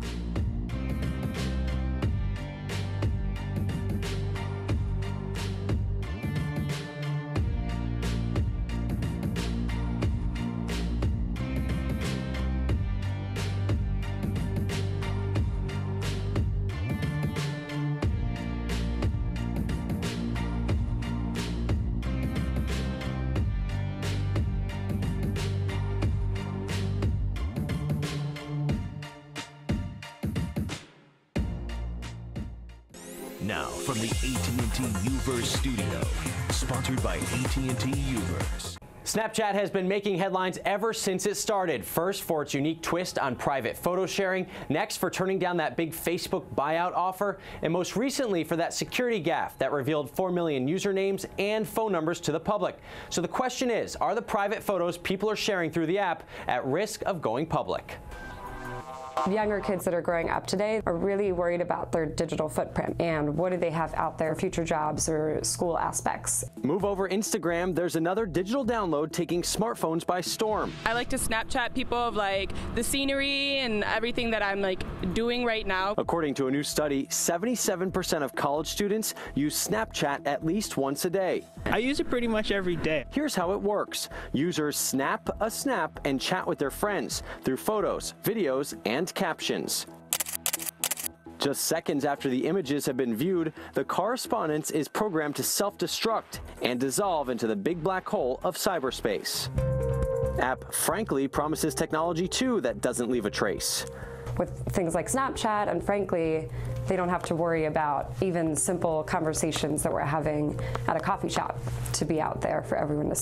Now, from the AT&T U-verse studio, sponsored by AT&T U-verse.
Snapchat has been making headlines ever since it started. First, for its unique twist on private photo sharing. Next, for turning down that big Facebook buyout offer. And most recently, for that security gaffe that revealed 4 million usernames and phone numbers to the public. So the question is, are the private photos people are sharing through the app at risk of going public?
Younger kids that are growing up today are really worried about their digital footprint and what do they have out there, future jobs or school aspects.
Move over Instagram, there's another digital download taking smartphones by storm.
I like to Snapchat people of like the scenery and everything that I'm like doing right now.
According to a new study, 77% of college students use Snapchat at least once a day.
I use it pretty much every day.
Here's how it works. Users snap a snap and chat with their friends through photos, videos, and captions. Just seconds after the images have been viewed, the correspondence is programmed to self-destruct and dissolve into the big black hole of cyberspace. App Frankly promises technology too that doesn't leave a trace.
With things like Snapchat and Frankly, they don't have to worry about even simple conversations that we're having at a coffee shop to be out there for everyone to see.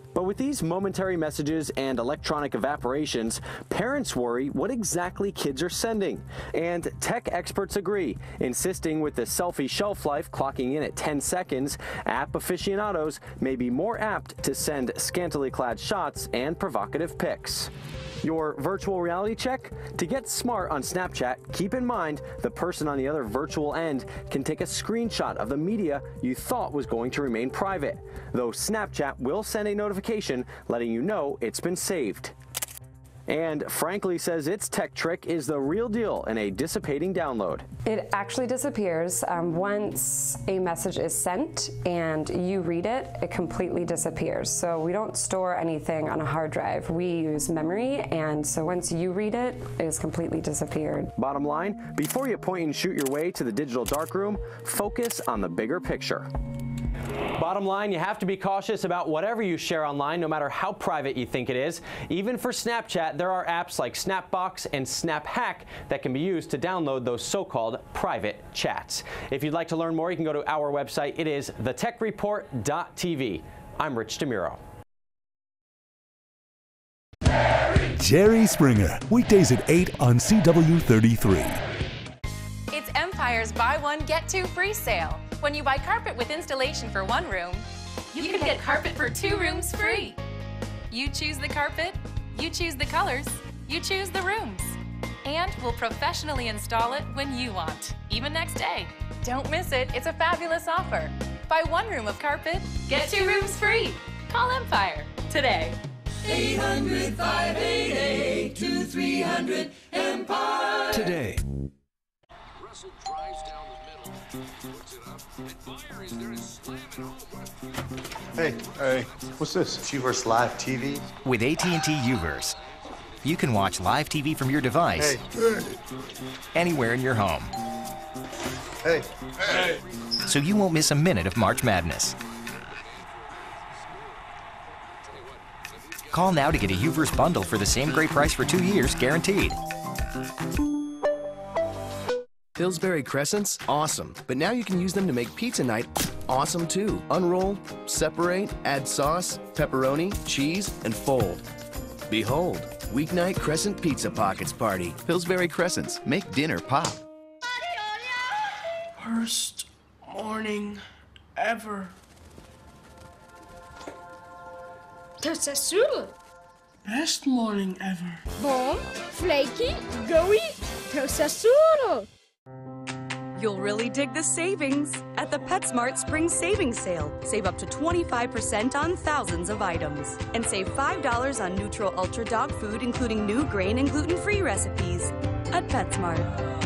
But with these momentary messages and electronic evaporations, parents worry what exactly kids are sending. And tech experts agree, insisting with the selfie shelf life clocking in at 10 seconds, app aficionados may be more apt to send scantily clad shots and provocative pics. Your virtual reality check? To get smart on Snapchat, keep in mind the person on the other virtual end can take a screenshot of the media you thought was going to remain private, though Snapchat will send a notification letting you know it's been saved. And Frankly says its tech trick is the real deal in a dissipating download.
It actually disappears. Once a message is sent and you read it, it completely disappears. So we don't store anything on a hard drive. We use memory, and so once you read it, it is completely disappeared.
Bottom line, before you point and shoot your way to the digital darkroom, focus on the bigger picture. Bottom line, you have to be cautious about whatever you share online, no matter how private you think it is. Even for Snapchat, there are apps like Snapbox and SnapHack that can be used to download those so-called private chats. If you'd like to learn more, you can go to our website. It is thetechreport.tv. I'm Rich DeMuro.
Jerry Springer, weekdays at 8 on CW33.
It's Empire's buy one, get two free sale. When you buy carpet with installation for one room, you can get carpet for 2 rooms free. You choose the carpet, you choose the colors, you choose the rooms. And we'll professionally install it when you want, even next day. Don't miss it, it's a fabulous offer. Buy 1 room of carpet, get 2 rooms free. Call Empire today.
800-588-2300 Empire.
Today.
Russell drives down the middle, puts it up, and Meyer is there to slam it home.
Hey, what's this?
Uverse Live TV?
With AT&T Uverse, you can watch live TV from your device anywhere in your home.
Hey.
So you won't miss a minute of March Madness. Call now to get a Uverse bundle for the same great price for 2 years, guaranteed.
Pillsbury Crescents? Awesome. But now you can use them to make pizza night awesome too. Unroll, separate, add sauce, pepperoni, cheese, and fold. Behold, weeknight Crescent Pizza Pockets Party. Pillsbury Crescents. Make dinner pop.
Worst morning ever.
Tostasurdo.
Best morning ever.
Bom, flaky, gooey, Tostasurdo.
You'll really dig the savings at the PetSmart Spring Savings Sale. Save up to 25% on thousands of items. And save $5 on Neutral Ultra dog food, including new grain and gluten-free recipes at PetSmart.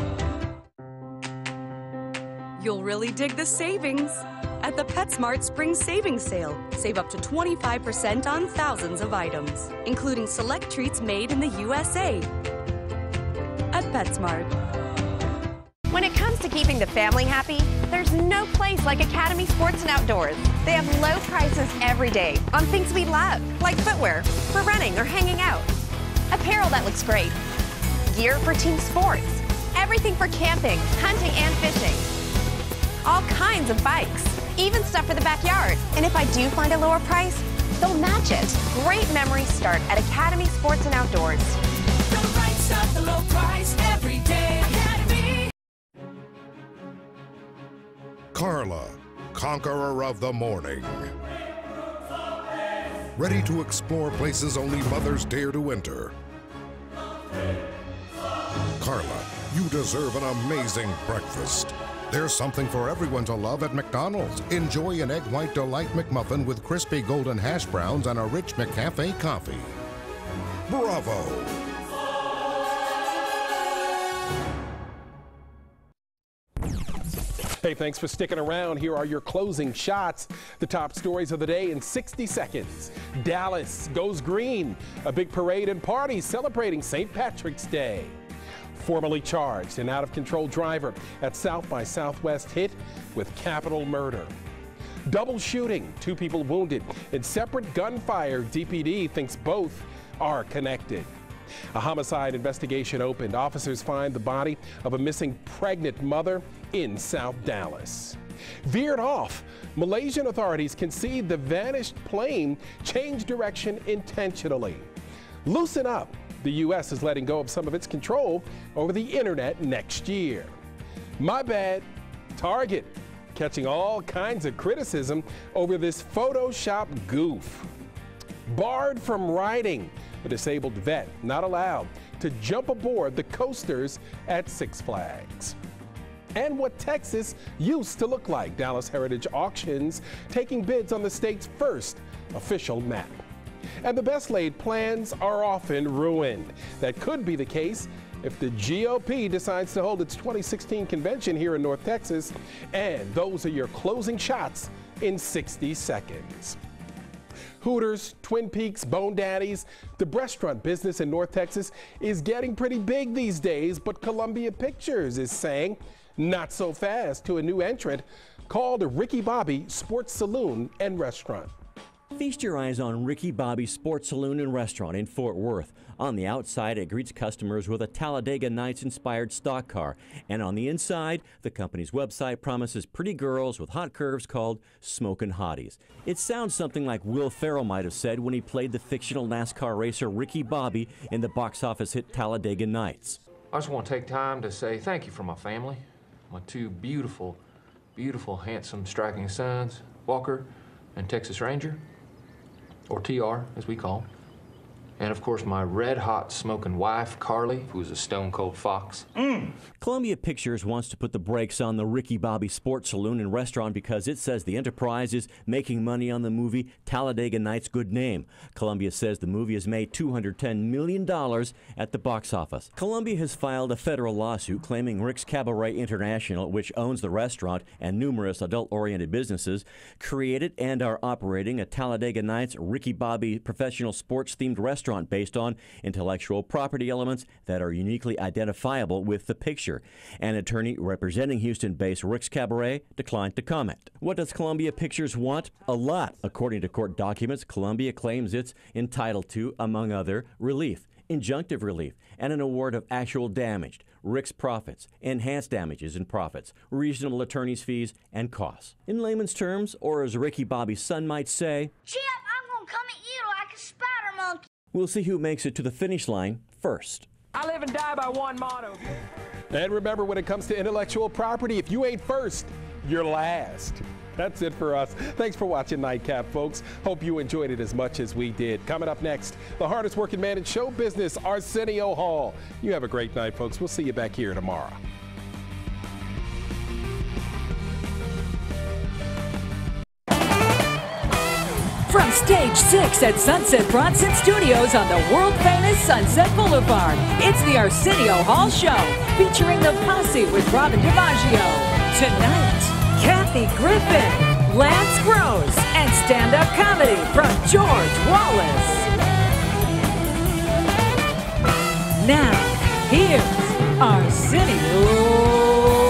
You'll really dig the savings at the PetSmart Spring Savings Sale. Save up to 25% on thousands of items, including select treats made in the USA at PetSmart.
When it comes to keeping the family happy, there's no place like Academy Sports and Outdoors. They have low prices every day on things we love, like footwear for running or hanging out, apparel that looks great, gear for team sports, everything for camping, hunting, and fishing, all kinds of bikes, even stuff for the backyard. And if I do find a lower price, they'll match it. Great memories start at Academy Sports and Outdoors.
The right stuff, the low price every day. Academy.
Carla, conqueror of the morning. Ready to explore places only mothers dare to enter. Carla, you deserve an amazing breakfast. There's something for everyone to love at McDonald's. Enjoy an Egg White Delight McMuffin with crispy golden hash browns and a rich McCafe coffee. Bravo!
Hey, thanks for sticking around. Here are your closing shots. The top stories of the day in 60 seconds. Dallas goes green. A big parade and party celebrating St. Patrick's Day. Formally charged, an out-of-control driver at South by Southwest hit with capital murder. Double shooting, 2 people wounded. In separate gunfire, DPD thinks both are connected. A homicide investigation opened. Officers find the body of a missing pregnant mother in South Dallas. veered off. Malaysian authorities concede the vanished plane changed direction intentionally. Loosen up. The U.S. is letting go of some of its control over the internet next year. My bad. Target catching all kinds of criticism over this Photoshop goof. Barred from riding. A disabled vet not allowed to jump aboard the coasters at Six Flags. And what Texas used to look like. Dallas Heritage Auctions taking bids on the state's first official map. And the best laid plans are often ruined. That could be the case if the GOP decides to hold its 2016 convention here in North Texas. And those are your closing shots in 60 seconds. Hooters, Twin Peaks, Bone Daddies. The restaurant business in North Texas is getting pretty big these days, but Columbia Pictures is saying not so fast to a new entrant called Ricky Bobby Sports Saloon and Restaurant.
Feast your eyes on Ricky Bobby Sports Saloon and Restaurant in Fort Worth. On the outside, it greets customers with a Talladega Nights-inspired stock car. And on the inside, the company's website promises pretty girls with hot curves called Smokin' Hotties. It sounds something like Will Ferrell might have said when he played the fictional NASCAR racer Ricky Bobby in the box office hit Talladega Nights.
I just want to take time to say thank you for my family, my two beautiful, beautiful, handsome, striking sons, Walker and Texas Ranger. Or TR, as we call him. And of course, my red-hot smoking wife, Carly, who's a stone-cold fox.
Columbia Pictures wants to put the brakes on the Ricky Bobby Sports Saloon and Restaurant because it says the enterprise is making money on the movie Talladega Nights' good name. Columbia says the movie has made $210 million at the box office. Columbia has filed a federal lawsuit claiming Rick's Cabaret International, which owns the restaurant and numerous adult-oriented businesses, created and are operating a Talladega Nights Ricky Bobby professional sports-themed restaurant based on intellectual property elements that are uniquely identifiable with the picture. An attorney representing Houston-based Rick's Cabaret declined to comment. What does Columbia Pictures want? A lot. According to court documents, Columbia claims it's entitled to, among other, relief, injunctive relief, and an award of actual damage, Rick's profits, enhanced damages and profits, reasonable attorney's fees, and costs. In layman's terms, or as Ricky Bobby's son might say,
Chip, I'm gonna come at you like a spider monkey.
we'll see who makes it to the finish line first.
I live and die by one motto.
And remember, when it comes to intellectual property, if you ain't first, you're last. That's it for us. Thanks for watching Nightcap, folks. Hope you enjoyed it as much as we did. Coming up next, the hardest working man in show business, Arsenio Hall. You have a great night, folks. We'll see you back here tomorrow.
From Stage 6 at Sunset Bronson Studios on the world-famous Sunset Boulevard, it's the Arsenio Hall Show, featuring the Posse with Robin DiMaggio. Tonight, Kathy Griffin, Lance Gross, and stand-up comedy from George Wallace. Now, here's Arsenio.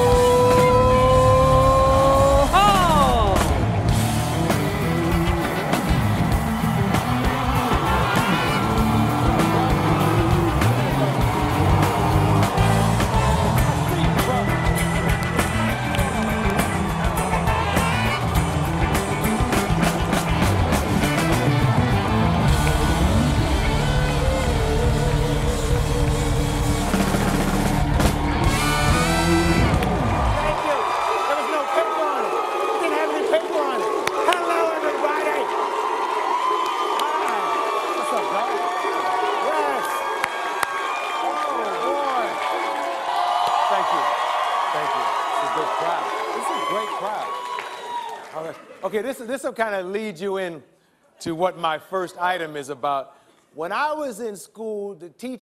Okay, this will kind of lead you in to what my first item is about. When I was in school, the teacher